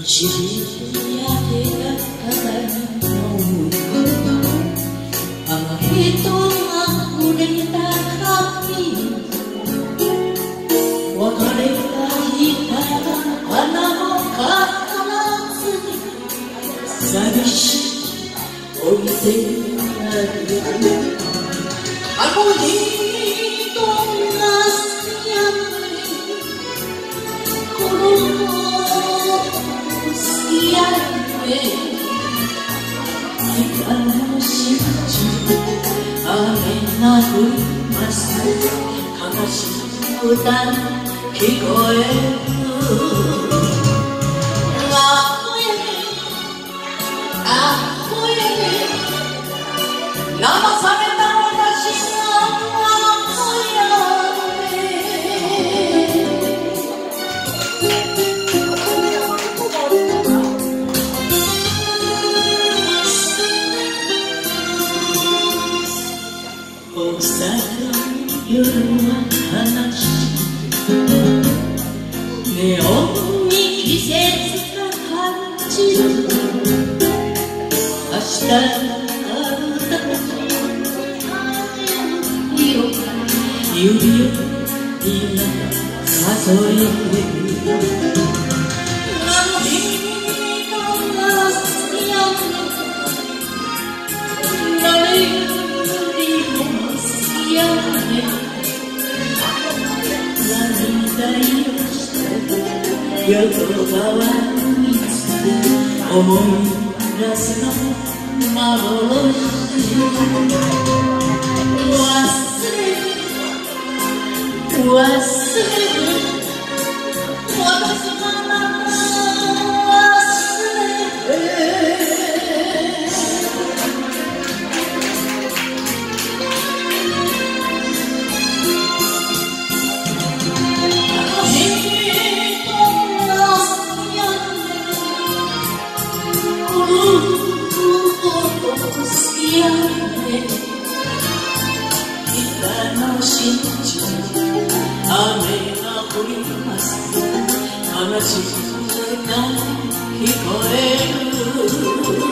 散り焼けた風の雨とあふれた髪別れた日から花も変わらずに寂しい置いてあるあの日どんなやこの好きやね北の真珠雨が降ります悲しい歌聞こえる流された私が大阪の夜は悲しいネオンに季節が感じる明日指を今数えてあの日のが好きや誰よりも好きやね涙よして夜川に思い出すの幻忘れる私がまた忘れあの日どんなやこのこと好きやね北の真珠雨が降ります悲しい歌聞こえる